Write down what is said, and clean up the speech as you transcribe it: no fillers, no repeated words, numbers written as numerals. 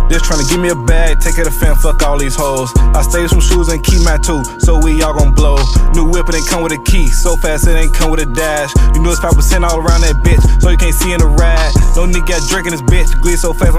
Just tryna give me a bag, take it to fam, fuck all these hoes. I stay some shoes and keep my two, so we all gon' blow. New whip, it ain't come with a key, so fast it ain't come with a dash. You know it's 5% all around that bitch, so you can't see in the ride. No nigga got drink in this bitch, glitch so fast.